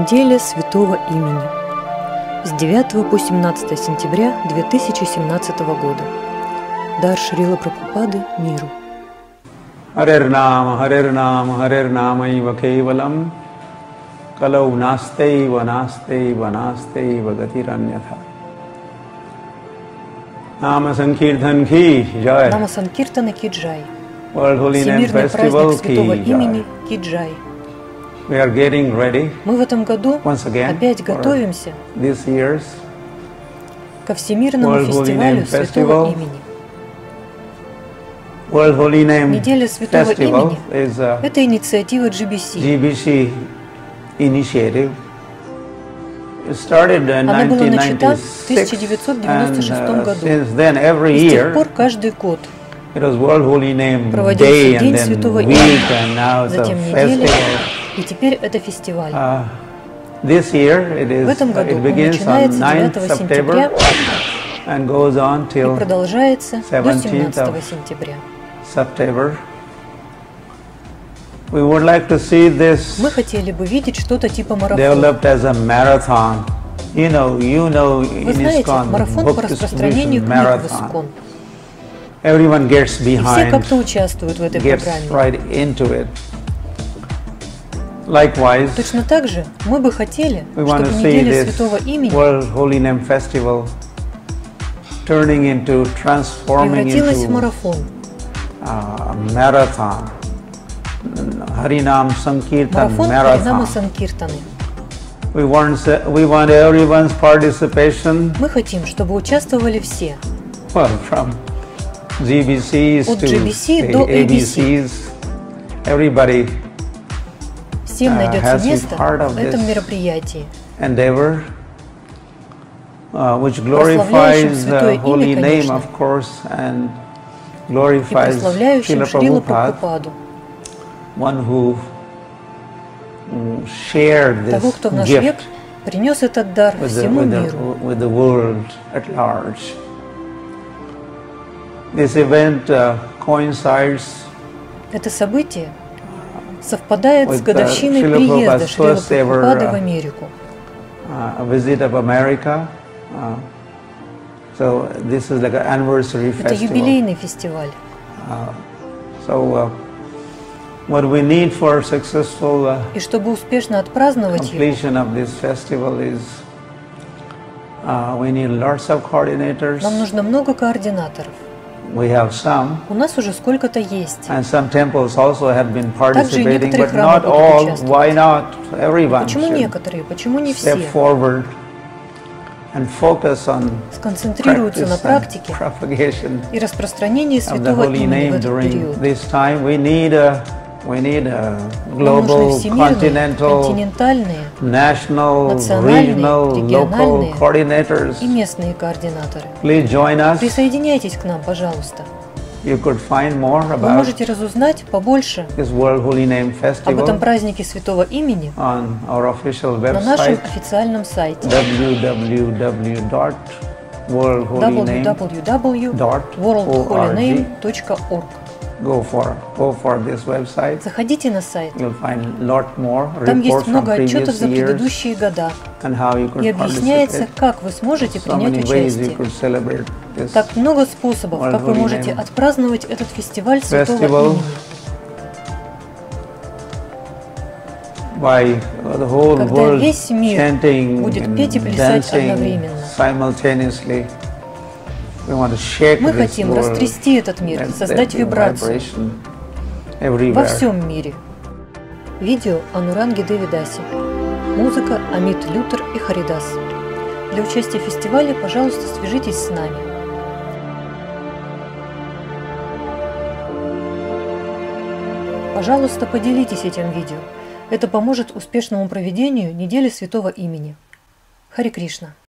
Неделя Святого Имени. С 9 по 17 сентября 2017 года. Дар Шрила Прабхупады миру. Харер Нама ива Кевалам, Калау Настейва Гатираньятха. Нама Санкиртан ки джай. Нама Санкиртана ки джай. World Holy Name Всемирный праздник Festival Святого ки Имени джай. ки джай. We are getting ready Мы в этом году once again опять for готовимся this year's ко Всемирному World Holy фестивалю Name Святого Festival. Имени. World Holy Name Неделя Святого Festival Имени is a – это инициатива GBC. GBC initiative. It started in Она была начата в 1996 1996 and году. since then every И с тех year пор каждый год it was World Holy Name проводился Day and День then Святого week Имени, and now it's a затем неделя, festival. и теперь это фестиваль. This year В этом году it он begins on начинается 9th 9 сентября September and goes on и till продолжается до 17 17 сентября. September. We would like to see this Мы хотели бы видеть что-то типа марафона. developed as a marathon. You know Вы in знаете, ISKCON, марафон book по распространению distribution книг в marathon. ISKCON. Everyone gets И все behind, как-то участвуют в этой gets программе. right into it. Likewise, Точно так же мы бы хотели, we want чтобы to see неделя this Святого Имени World Holy Name Festival turning into, transforming превратилась в into марафон. a marathon. Harinam Sankirtan Марафон Харинама marathon. Санкиртаны. We want everyone's participation, Мы хотим, чтобы участвовали все. well, from GBCs От to GBC до ABCs. Everybody Всем has найдется been место part of в этом this мероприятии. endeavor, which Прославляющим glorifies Святое the holy Имя, name, конечно, of course, and и glorifies прославляющим Srila Шрилу Prabhupada, Прабхупаду, one who shared того, this кто в наш gift век принес этот дар всему миру. with the world at large. This event coincides Это событие совпадает с with годовщиной Srila приезда Prabhupada's Шрилы first ever Прабхупады в Америку. a visit of America. So this is like an anniversary Это festival. юбилейный фестиваль. So what we need for successful И чтобы успешно отпраздновать его, completion of this festival is we need lots of coordinators. нам нужно много координаторов. We have some, У нас уже сколько-то есть. and some temples also have been Также и participating, некоторые but храмы not будут all. участвовать. Why not? Everyone Почему should некоторые, почему не step все forward and focus on сконцентрируются на practice and практике propagation и распространении of the Святого holy Имени в name этот during период? this time. We need a Нам нужны global, всемирные, continental, континентальные national, национальные, regional, local региональные coordinators. и местные координаторы. Please join us. Присоединяйтесь к нам, пожалуйста. You could find more Вы about можете разузнать побольше this World Holy Name об этом Festival празднике Святого Имени on our official на нашем website официальном сайте www.worldholyname.org. www.worldholyname.org. Go for this website. Заходите на сайт. You'll find a lot more Там есть reports from много отчетов previous за years предыдущие года. and how you could И объясняется, participate. как вы сможете So принять many ways you участие. could celebrate this Так много способов, World как вы Holy можете Name отпраздновать этот фестиваль Святого Festival Имени. by the whole Когда world весь мир chanting будет петь и and плясать dancing одновременно. simultaneously. We want to shake Мы this хотим world, растрясти этот мир, and создать the вибрацию vibration во everywhere. всем мире. Видео Ануранги Девидаси. Музыка Amit Лютер и Харидас. Для участия в фестивале, пожалуйста, свяжитесь с нами. Пожалуйста, поделитесь этим видео. Это поможет успешному проведению недели Святого Имени. Харе Кришна.